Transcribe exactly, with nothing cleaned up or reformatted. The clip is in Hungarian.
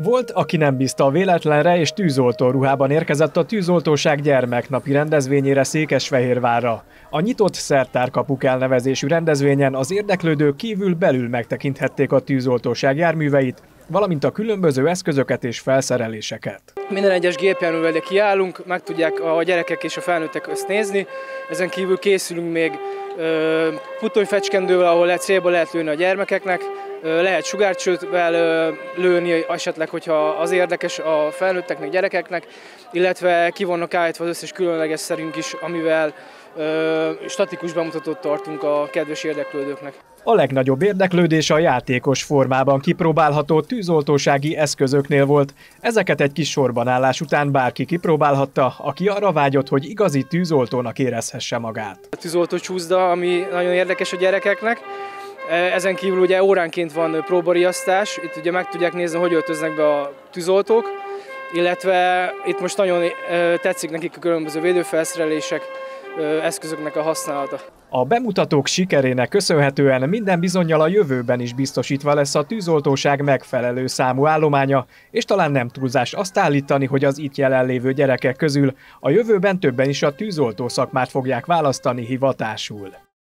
Volt, aki nem bízta a véletlenre, és tűzoltó ruhában érkezett a Tűzoltóság gyermeknapi rendezvényére Székesfehérvárra. A nyitott szertárkapuk elnevezésű rendezvényen az érdeklődők kívül belül megtekinthették a tűzoltóság járműveit, valamint a különböző eszközöket és felszereléseket. Minden egyes gépjárművel kiállunk, meg tudják a gyerekek és a felnőttek ezt nézni. Ezen kívül készülünk még puttonyfecskendővel, ahol lehet célba lehet lőni a gyermekeknek, lehet sugárcsővel lőni esetleg, hogyha az érdekes a felnőtteknek, gyerekeknek, illetve ki vannak állítva az összes különleges szerünk is, amivel statikus bemutatót tartunk a kedves érdeklődőknek. A legnagyobb érdeklődés a játékos formában kipróbálható tűzoltósági eszközöknél volt. Ezeket egy kis sorbanállás után bárki kipróbálhatta, aki arra vágyott, hogy igazi tűzoltónak érezhesse magát. A tűzoltó csúszda, ami nagyon érdekes a gyerekeknek. Ezen kívül ugye óránként van próbariasztás, itt ugye meg tudják nézni, hogy öltöznek be a tűzoltók, illetve itt most nagyon tetszik nekik a különböző védőfelszerelések, eszközöknek a használata. A bemutatók sikerének köszönhetően minden bizonnyal a jövőben is biztosítva lesz a tűzoltóság megfelelő számú állománya, és talán nem túlzás azt állítani, hogy az itt jelenlévő gyerekek közül a jövőben többen is a tűzoltó szakmát fogják választani hivatásul.